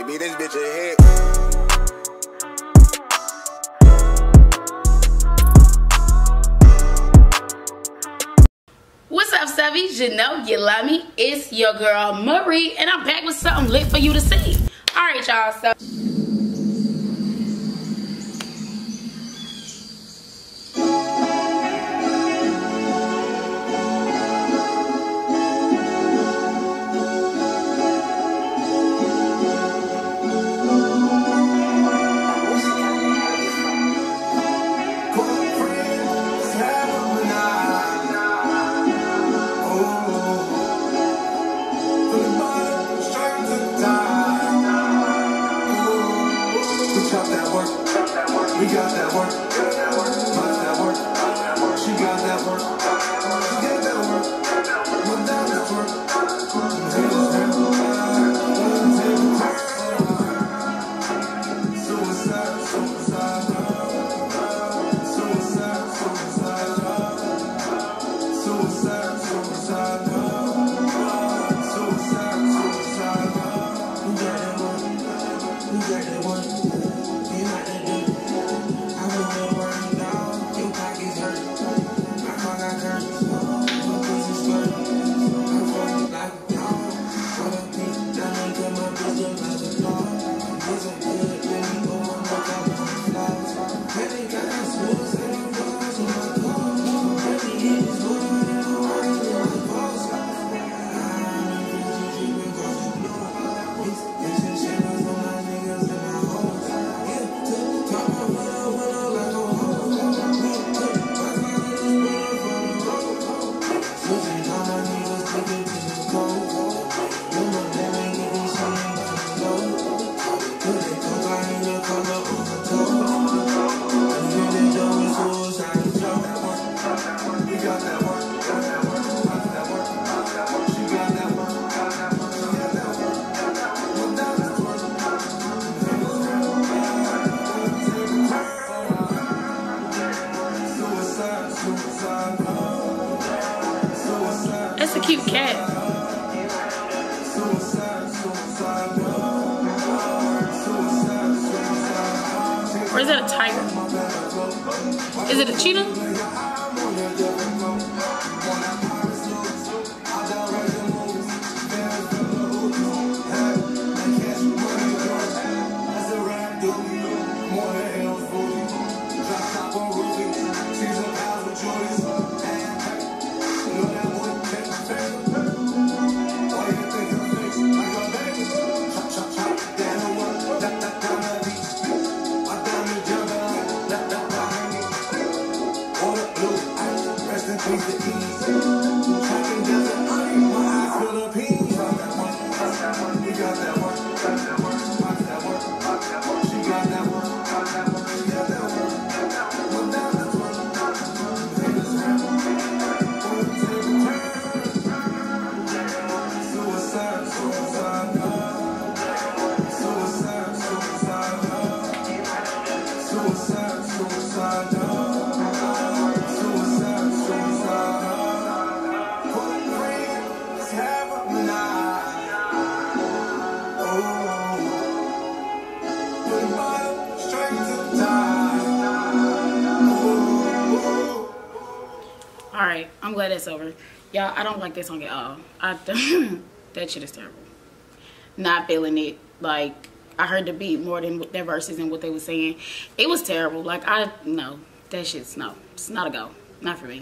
Beat this bitch a hit. What's up, Savvy? You know you love me. It's your girl Marie, and I'm back with something lit for you to see. All right, y'all. So we got that work, punch that work, she got that work, get that work, without that work, suicide, suicide, suicide, suicide, suicide, suicide, we got that work, we got that work. that's a cute cat. Or is that a tiger? Is it a cheetah? Alright, I'm glad that's over. Y'all, I don't like that song at all. That shit is terrible. Not feeling it. Like, I heard the beat more than their verses and what they were saying. It was terrible. Like, no. That shit's no. It's not a go. Not for me.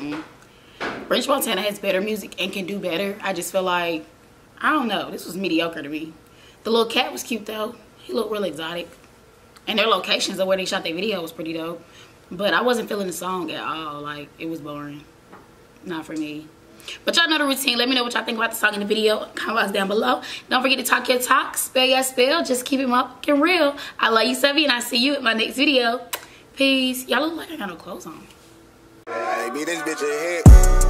French Montana has better music and can do better. I just feel like, I don't know. This was mediocre to me. The little cat was cute, though. He looked real exotic. And their locations of where they shot their video was pretty dope. But I wasn't feeling the song at all. Like, it was boring. Not for me. But y'all know the routine. Let me know what y'all think about the song in the video. Comments down below. Don't forget to talk your talk. Spell your spell. Just keep it motherfucking real. I love you, Savvy, and I'll see you in my next video. Peace. Y'all look like I got no clothes on. Hey, beat this bitch a hit.